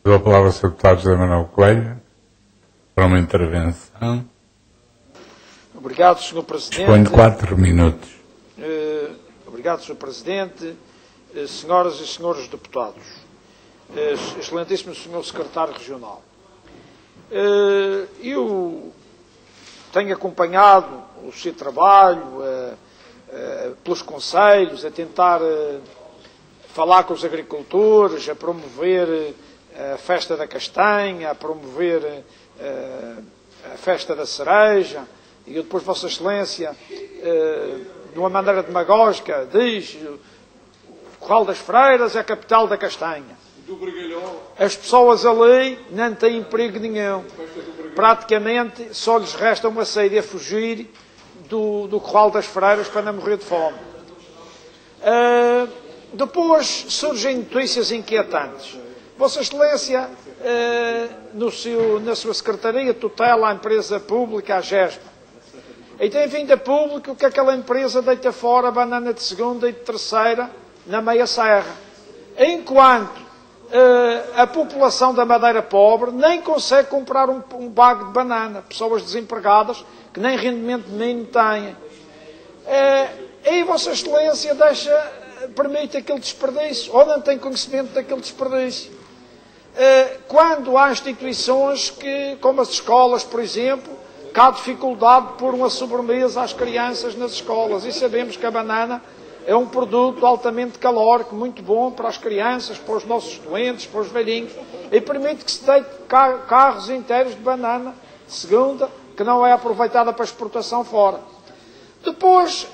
Dou a palavra ao Sr. Deputado José Manuel Coelho para uma intervenção. Obrigado, Sr. Presidente. Disponho 4 minutos. Obrigado, Sr. Presidente, senhoras e senhores deputados, excelentíssimo Sr. Secretário Regional. Eu tenho acompanhado o seu trabalho pelos conselhos, a tentar falar com os agricultores, a promover a festa da castanha, a promover a festa da cereja, e depois Vossa Excelência, de uma maneira demagógica, diz o Curral das Freiras é a capital da castanha. As pessoas ali não têm perigo nenhum. Praticamente só lhes resta uma saída a fugir do Curral das Freiras para não morrer de fome. Depois surgem notícias inquietantes. Vossa Excelência, na sua Secretaria, tutela a empresa pública, a GESPA. E tem vindo a público que aquela empresa deita fora a banana de segunda e de terceira na meia serra. Enquanto a população da Madeira pobre nem consegue comprar um bago de banana. Pessoas desempregadas que nem rendimento mínimo têm. E Vossa Excelência permite aquele desperdício, ou não tem conhecimento daquele desperdício. Quando há instituições como as escolas, por exemplo, que há dificuldade de pôr uma sobremesa às crianças nas escolas, e sabemos que a banana é um produto altamente calórico, muito bom para as crianças, para os nossos doentes, para os velhinhos, e permite que se deite carros inteiros de banana de segunda, que não é aproveitada para exportação fora. Depois,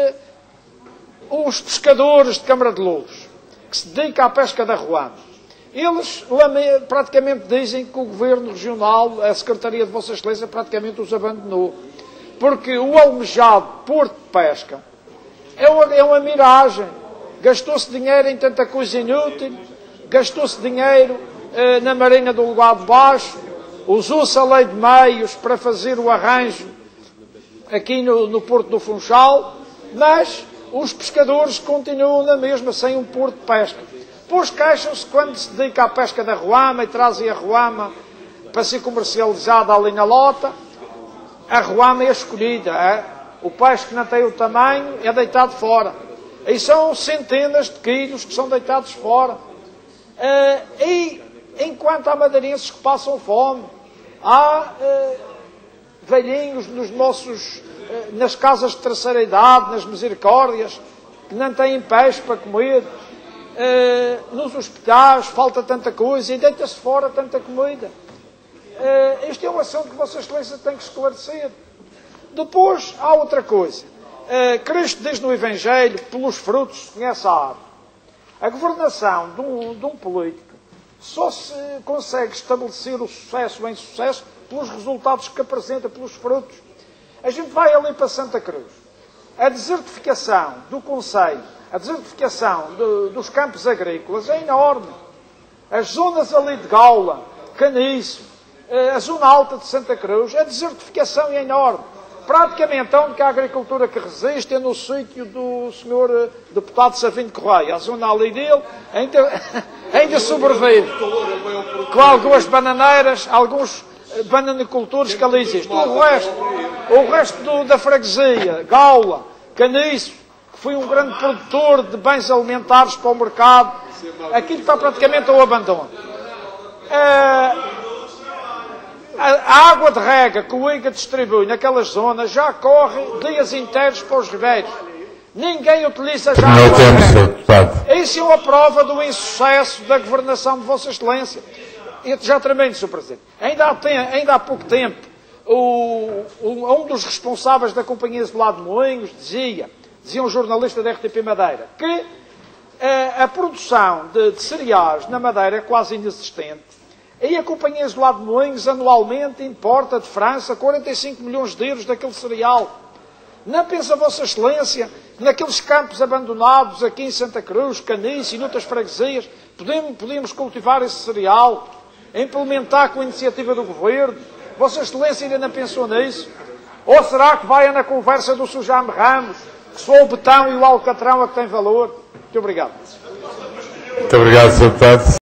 os pescadores de Câmara de Louros, que se dedicam à pesca da arruama, eles praticamente dizem que o Governo Regional, a Secretaria de Vossa Excelência, praticamente os abandonou. Porque o almejado Porto de Pesca é uma miragem. Gastou-se dinheiro em tanta coisa inútil, gastou-se dinheiro na Marina do Lugado Baixo, usou-se a lei de meios para fazer o arranjo aqui no Porto do Funchal, mas os pescadores continuam na mesma, sem um porto de pesca. Depois queixam-se quando se dedica à pesca da arruama e trazem a arruama para ser comercializada ali na lota. A arruama é escolhida. O peixe que não tem o tamanho é deitado fora. E são centenas de quilos que são deitados fora. E enquanto há madeirenses que passam fome, há velhinhos nas casas de terceira idade, nas misericórdias, que não têm peixe para comer. Nos hospitais falta tanta coisa e deita-se fora tanta comida. Este é um assunto que Vossa Excelência tem que esclarecer. Depois há outra coisa. Cristo diz no Evangelho, pelos frutos se conhece a árvore. A governação de um político só se consegue estabelecer o sucesso ou insucesso pelos resultados que apresenta, pelos frutos. A gente vai ali para Santa Cruz. A desertificação do concelho, a desertificação dos campos agrícolas é enorme. As zonas ali de Gaula, Caniço, a zona alta de Santa Cruz, a desertificação é enorme. Praticamente a única agricultura que resiste é no sítio do Sr. Deputado Savino Correia. A zona ali dele ainda sobrevive. Com algumas bananeiras, alguns bananicultores que ali existem. O resto da freguesia, Gaula, Caniço, foi um grande produtor de bens alimentares para o mercado. Aquilo está praticamente ao abandono. A água de rega que o IGA distribui naquelas zonas já corre dias inteiros para os ribeiros. Ninguém utiliza já a água de rega. Isso é uma prova do insucesso da governação de Vossa Excelência. E já termino, Sr. Presidente. Ainda há pouco tempo, um dos responsáveis da Companhia Isolada de Moinhos dizia um jornalista da RTP Madeira, que a produção de cereais na Madeira é quase inexistente. E a Companhia Isolada de Moinhos anualmente importa de França 45 milhões de euros daquele cereal. Não pensa Vossa Excelência naqueles campos abandonados aqui em Santa Cruz, Caniço e noutras freguesias, podemos cultivar esse cereal, implementar com a iniciativa do Governo? Vossa Excelência ainda não pensou nisso? Ou será que vai na conversa do Sr. Jaime Ramos, que só o betão e o alcatrão é que tem valor? Muito obrigado. Muito obrigado, Sr. Deputado.